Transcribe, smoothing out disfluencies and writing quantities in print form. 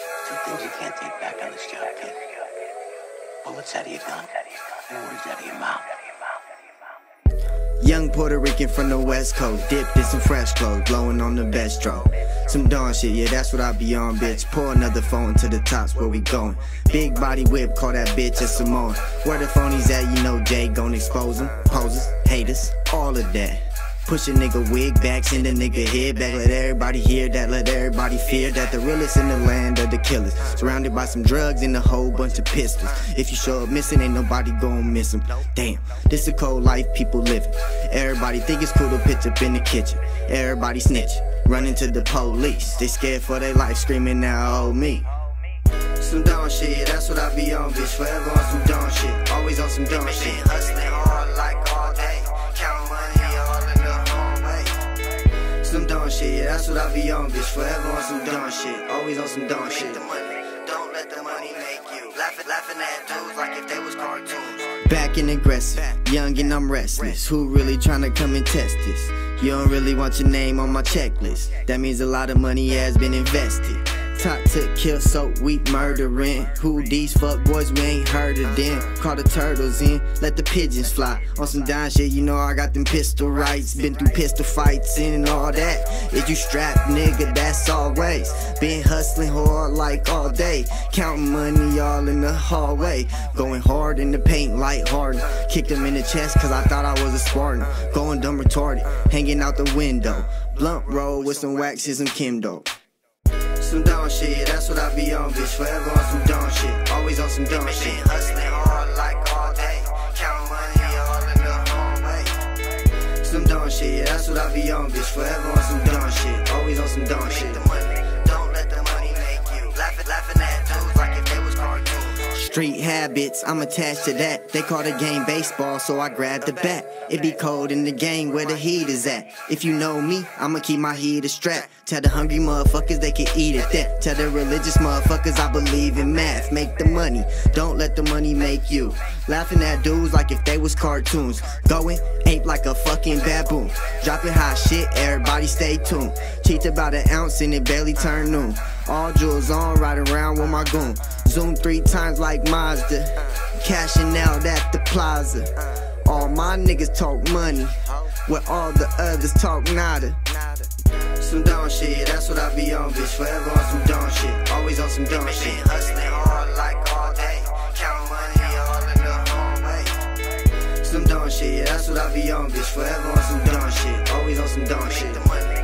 Two things you can't take back on this job, kid. Bullets out of your gun and words out of your mouth. Young Puerto Rican from the West Coast, dipped in some fresh clothes, blowing on the best stroke. Some dawn shit, yeah, that's what I be on, bitch. Pour another phone to the tops, where we going. Big body whip, call that bitch a Samoan. Where the phonies at, you know Jay gon' expose them. Posers, haters, all of that. Push a nigga wig back, send a nigga head back. Let everybody hear that, let everybody fear that. The realest in the land of the killers, surrounded by some drugs and a whole bunch of pistols. If you show up missing, ain't nobody gon' miss them. Damn, this a cold life people living. Everybody think it's cool to pitch up in the kitchen. Everybody snitching, running to the police. They scared for their life, screaming now, oh me. Some dumb shit, yeah, that's what I be on, bitch. Forever on some dumb shit, always on some dumb shit. Hustling hard like all day, counting money all in the hallway. Some dumb shit, yeah, that's what I be on, bitch. Forever on some dumb shit, always on some dumb shit. Make the money, don't let the money make you. Laughing at dudes like if they was cartoons. Back and aggressive, young and I'm restless. Who really tryna come and test this? You don't really want your name on my checklist. That means a lot of money has been invested. Top took kill, so we murdering. Who these fuck boys, we ain't heard of them. Call the turtles in, let the pigeons fly. On some down shit, you know I got them pistol rights. Been through pistol fights and all that. If you strapped, nigga, that's always. Been hustling hard like all day. Counting money all in the hallway. Going hard in the paint like Harden. Kicked him in the chest cause I thought I was a Spartan. Going dumb retarded, hanging out the window. Blunt roll with some wax and some Kimdo. Some dumb shit, yeah, that's what I be on, bitch. Forever on some dumb shit, always on some dumb shit. Hustling hard like all day, counting money all in the hallway. Some dumb shit, yeah, that's what I be on, bitch. Forever on some dumb shit, always on some dumb shit. Make the money, don't let the money make you. Laughing at dudes like if they was cartoons. Street habits, I'm attached to that. They call the game baseball, so I grab the bat. It be cold in the game where the heat is at. If you know me, I'ma keep my heater strapped. Tell the hungry motherfuckers they can eat it that. Tell the religious motherfuckers I believe in math. Make the money, don't let the money make you. Laughing at dudes like if they was cartoons. Going ape like a fucking baboon. Dropping hot shit, everybody stay tuned. Cheat about an ounce and it barely turn noon. All jewels on, ride around with my goon. Zoom 3 times like Mazda. Cashing out at the plaza. All my niggas talk money, where all the others talk nada. Some dumb shit, yeah, that's what I be on, bitch. Forever on some dumb shit, always on some dumb shit. Hustling hard like all day, counting money all in the hallway. Some dumb shit, yeah, that's what I be on, bitch. Forever on some dumb shit, always on some dumb shit.